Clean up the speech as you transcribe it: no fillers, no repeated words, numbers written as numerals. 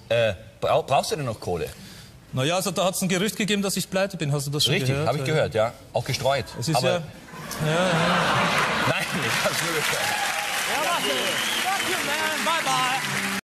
Brauchst du denn noch Kohle? Naja, also da hat es ein Gerücht gegeben, dass ich pleite bin. Hast du das schon gehört? Richtig, habe ich gehört, ja. Auch gestreut. Es ist Aber ja... nein, ich habe es nur gestreut. Ja, warte. Danke, man. Bye, bye.